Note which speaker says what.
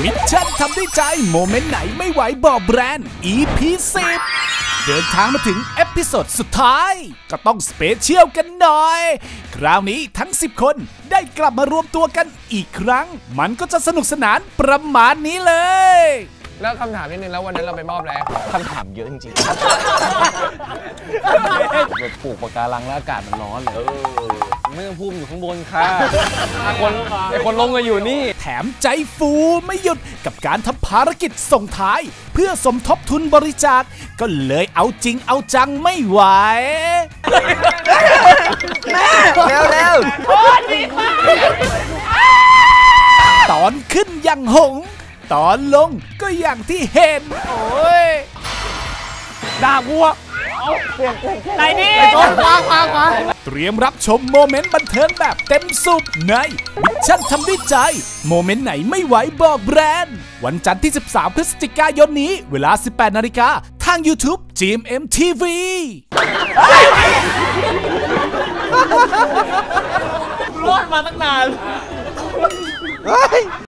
Speaker 1: มิชชั่นทำด้วยใจโมเมนต์ไหนไม่ไหวบอกแบรนด์ EP 10เดินทางมาถึงเอพิโซดสุดท้ายก็ต้องสเปเชียลกันหน่อยคราวนี้ทั้ง10คนได้กลับมารวมตัวกันอีกครั้งมันก็จะสนุกสนานประมาณนี้เลย
Speaker 2: แล้วคำถามนิดนึงแล้ววันนั้นเราไปมอบอะไร
Speaker 3: คำถามเยอะจริงๆไปปลูกปะการังแล้วอากาศมันร้อนเลยไม่ต้องพูดอยู่ข้างบนค่ะไอคนลงก็อยู่นี่
Speaker 1: แถมใจฟูไม่หยุดกับการทำภารกิจส่งท้ายเพื่อสมทบทุนบริจาคก็เลยเอาจริงเอาจังไม่ไหว
Speaker 3: แม่เร็ว
Speaker 4: โอ้ดีมาก
Speaker 1: ตอนขึ้นอย่างหงตอนลงก็อย่างที่เห็นโอ้ย
Speaker 3: ด่ากูอะ
Speaker 4: ไหนนี่
Speaker 3: ขวา
Speaker 1: เตรียมรับชมโมเมนต์บันเทิงแบบเต็มสูบในมิชชั่นทำด้วยใจโมเมนต์ไหนไม่ไหวบอกแบรนด์วันจันทร์ที่13พฤศจิกายนนี้เวลา 18 นาฬิกาทาง YouTube GMM TV
Speaker 4: รอดมาตั้งนาน